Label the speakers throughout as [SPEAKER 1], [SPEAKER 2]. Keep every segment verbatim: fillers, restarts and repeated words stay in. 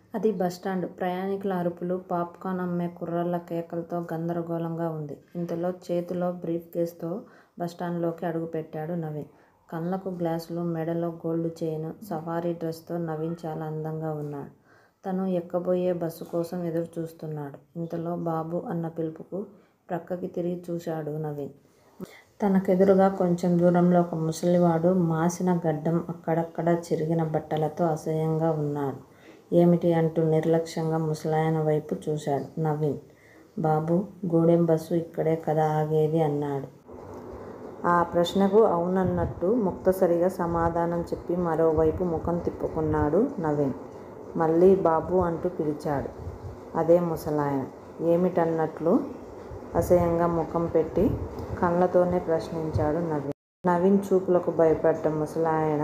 [SPEAKER 1] అది బస్టాండ్. ప్రయాణికుల అరుపులు, పాప్కార్న్ అమ్మే కుర్రాళ్ళ కేకలతో గందరగోళంగా ఉంది. ఇంతలో చేతిలో బ్రీఫ్ కేసుతో బస్టాండులోకి అడుగుపెట్టాడు నవీన్. కళ్ళకు గ్లాసులు, మెడలో గోల్డ్ చైన్, సఫారీ డ్రెస్ తో నవీన్ చాలా అందంగా ఉన్నాడు. తను ఎక్కబోయే బస్సు కోసం ఎదురు చూస్తున్నాడు. ఇంతలో బాబూ అన్న పిలుపుకు ప్రక్కకి తిరిగి చూశాడు నవీన్. తనకెదురుగా కొంచెం దూరంలో ఒక ముసలివాడు మాసిన గడ్డం, అక్కడక్కడా చిరిగిన బట్టలతో అసహ్యంగా ఉన్నాడు. ఏమిటి అంటూ నిర్లక్ష్యంగా ముసలాయన వైపు చూశాడు నవీన్. బాబూ, గూడెం బస్సు ఇక్కడే కదా ఆగేది అన్నాడు. ఆ ప్రశ్నకు అవునన్నట్టు ముక్తసరిగా సమాధానం చెప్పి మరోవైపు ముఖం తిప్పుకున్నాడు నవీన్. మళ్ళీ బాబూ అంటూ పిలిచాడు అదే ముసలాయన. ఏమిటన్నట్లు అసహ్యంగా ముఖం పెట్టి కళ్ళతోనే ప్రశ్నించాడు నవీన్. నవీన్ చూపులకు భయపడ్డ ముసలాయన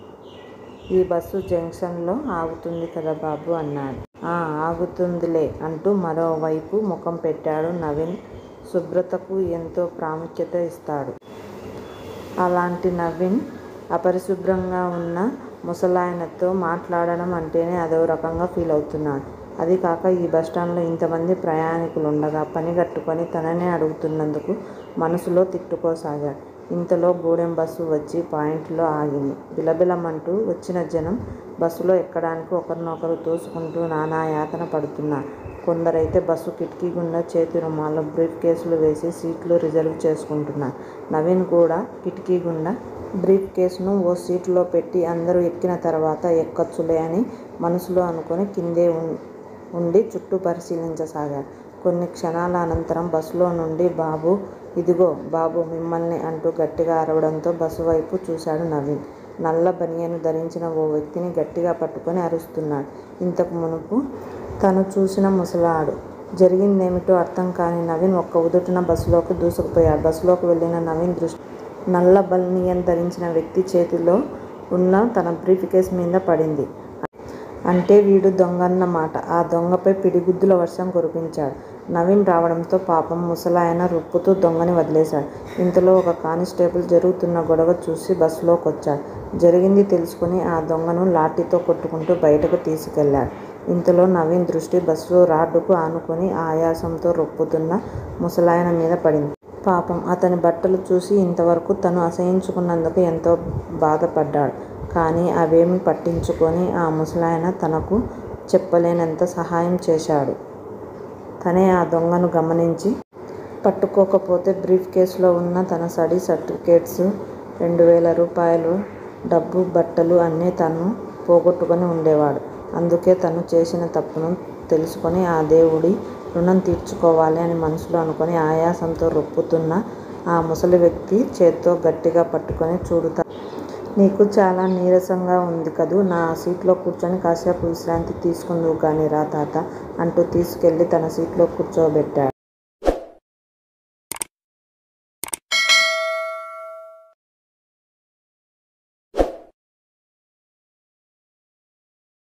[SPEAKER 1] ఈ బస్సు జంక్షన్ లో ఆగుతుంది కదా బాబూ అన్నాడు. ఆ ఆగుతుందిలే అంటూ మరోవైపు ముఖం పెట్టాడు నవీన్. శుభ్రతకు ఎంతో ప్రాముఖ్యత ఇస్తాడు. అలాంటి నవీన్ అపరిశుభ్రంగా ఉన్న ముసలాయనతో మాట్లాడడం అంటేనే అదో రకంగా ఫీల్ అవుతున్నాడు. అదీకాక ఈ బస్టాండ్ లో ఇంతమంది ప్రయాణికులుండగా పనిగట్టుకుని తననే అడుగుతున్నందుకు మనసులో తిట్టుకోసాగాడు. ఇంతలో గూడెం బస్సు వచ్చి పాయింట్లో ఆగింది. బిలబిలమంటూ వచ్చిన జనం బస్సులో ఎక్కడానికి ఒకరినొకరు తోసుకుంటూ నానా యాతన పడుతున్నారు. కొందరైతే బస్సు కిటికీ గుండా చేతి రుమాల్లో బ్రీఫ్ కేసులు వేసి సీట్లు రిజర్వ్ చేసుకుంటున్నారు. నవీన్ కూడా కిటికీ గుండా బ్రీఫ్ కేసును ఓ సీటులో పెట్టి అందరూ ఎక్కిన తర్వాత ఎక్కొచ్చులే అని మనసులో అనుకుని కిందే ఉండి చుట్టూ పరిశీలించసాగాడు. కొన్ని క్షణాల అనంతరం బస్సులో నుండి బాబూ, ఇదిగో బాబూ మిమ్మల్ని అంటూ గట్టిగా అరవడంతో బస్సు వైపు చూశాడు నవీన్. నల్ల బనియను ధరించిన ఓ వ్యక్తిని గట్టిగా పట్టుకుని అరుస్తున్నాడు. ఇంతకు మునుపు తను చూసిన ముసలాడు. జరిగిందేమిటో అర్థంకాని నవీన్ ఒక్క ఉదుటున బస్సులోకి దూసుకుపోయాడు. బస్సులోకి వెళ్ళిన నవీన్ దృష్టి నల్ల బనియన్ ధరించిన వ్యక్తి చేతిలో ఉన్న తన బ్రీఫ్ కేసు మీద పడింది. అంటే వీడు దొంగన్నమాట. ఆ దొంగపై పిడిగుద్దుల వర్షం కురిపించాడు. నవీన్ రావడంతో పాపం ముసలాయన రొప్పుతూ దొంగని వదిలేశాడు. ఇంతలో ఒక కానిస్టేబుల్ జరుగుతున్న గొడవ చూసి బస్సులోకొచ్చాడు. జరిగింది తెలుసుకుని ఆ దొంగను లాఠీతో కొట్టుకుంటూ బయటకు తీసుకెళ్ళాడు. ఇంతలో నవీన్ దృష్టి బస్సు రాడ్డుకు ఆనుకుని ఆయాసంతో రొప్పుతున్న ముసలాయన మీద పడింది. పాపం అతని బట్టలు చూసి ఇంతవరకు తను అసహ్యించుకున్నందుకు ఎంతో బాధపడ్డాడు. కానీ అవేమీ పట్టించుకోని ఆ ముసలాయన తనకు చెప్పలేనంత సహాయం చేశాడు. తనే ఆ దొంగను గమనించి పట్టుకోకపోతే బ్రీఫ్ కేసులో ఉన్న తన స్టడీ సర్టిఫికేట్స్, రెండువేల రూపాయలు డబ్బు, బట్టలు అన్నీ తను పోగొట్టుకుని ఉండేవాడు. అందుకే తను చేసిన తప్పును తెలుసుకుని ఆ దేవుడి రుణం తీర్చుకోవాలి అని మనసులో అనుకుని ఆయాసంతో రొప్పుతున్న ఆ ముసలి వ్యక్తి చేత్తో గట్టిగా పట్టుకుని చూడుతా నీకు చాలా నీరసంగా ఉంది కదూ, నా సీట్లో కూర్చొని కాసేపు విశ్రాంతి తీసుకుందువు గానీ రా తాతా అంటూ తీసుకెళ్ళి తన సీట్లో కూర్చోబెట్టాడు.